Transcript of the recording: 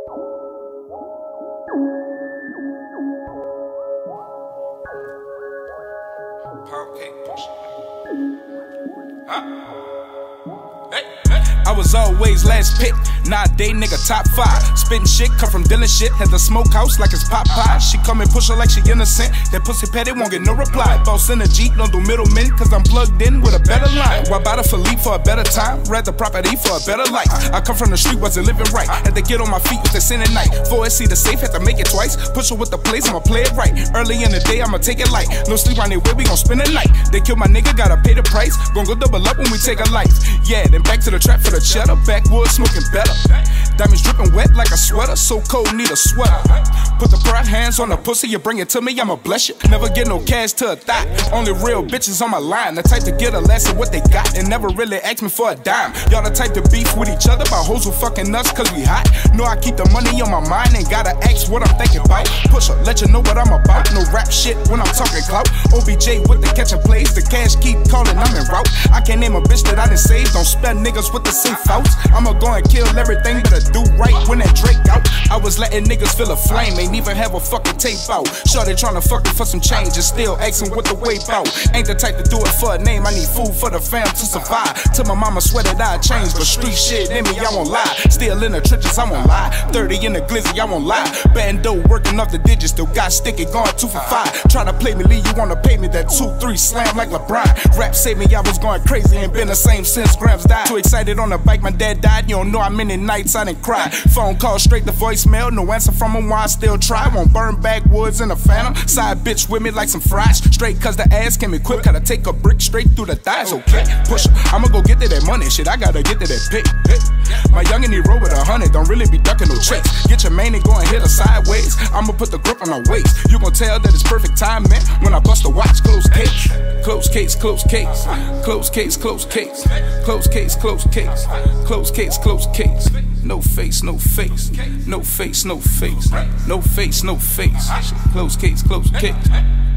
I was always last pick, nowadays nigga top 5. Spittin' shit, come from dealing shit, had the smokehouse like it's Popeye. She come and push her like she innocent, that pussy petty won't get no reply. Boss in a Jeep, don't do middlemen, cause I'm plugged in with a better line. Why buy the Philippe for a better time, rather property for a better life. I come from the street, wasn't living right, had to get on my feet with the sin at night. 4SC the safe, had to make it twice, push her with the place, I'ma play it right. Early in the day, I'ma take it light, no sleep on their way, we gon' spend the night. They kill my nigga, gotta pay the price, gon' go double up when we take a life. Yeah, then back to the trap for the cheddar, backwoods smoking better. Diamonds dripping wet like a sweater, so cold need a sweater. Put the pride hands on the pussy, you bring it to me, I'ma bless you. Never get no cash to a thot, only real bitches on my line. The type to get a less of what they got and never really ask me for a dime. Y'all the type to beef with each other about hoes who fucking nuts cause we hot. Know I keep the money on my mind, ain't gotta ask what I'm thinking about. Push her, let you know what I'm about, no rap shit when I'm talking clout. OBJ with the catching plays, the cash keep calling, I'm en route. I can't name a bitch that I done saved, don't spell niggas with the same faults. I'ma go and kill everything, but I do right when that Drake out. I was letting niggas feel a flame, ain't even have a fucking tape out. Sure they tryna fuck me for some change and still asking what the weight out. Ain't the type to do it for a name, I need food for the fam to survive. Till my mama swear that I changed, but street shit in me, I won't lie. Still in the trenches, I won't lie. 30 in the glizzy, I won't lie. Bando working off the digits, still got sticky, going 2 for 5. Try to play me, Lee, you wanna pay me that 2-3 slam like LeBron. Rap saved me, I was going crazy and been the same since Grams died. Too excited on the bike, my dad died. You don't know how many nights I done cried. Phone call straight to voicemail, no answer from him, why I still try. Won't burn backwoods in a phantom. Side bitch with me like some fries. Straight cause the ass came equipped, gotta take a brick straight through the thighs. Okay, push her, I'ma go get to that money. Shit, I gotta get to that pick. My youngin' he roll with 100, don't really be ducking no tricks. Get your main and go and hit her sideways. I'ma put the grip on her waist. You gon' tell that it's perfect time, man, when I bust the watch. Close case, close case, close case, close case, close case, close case, close case, close case, close case. No face, no face, no face, no face, no face, no face. Close case, close case.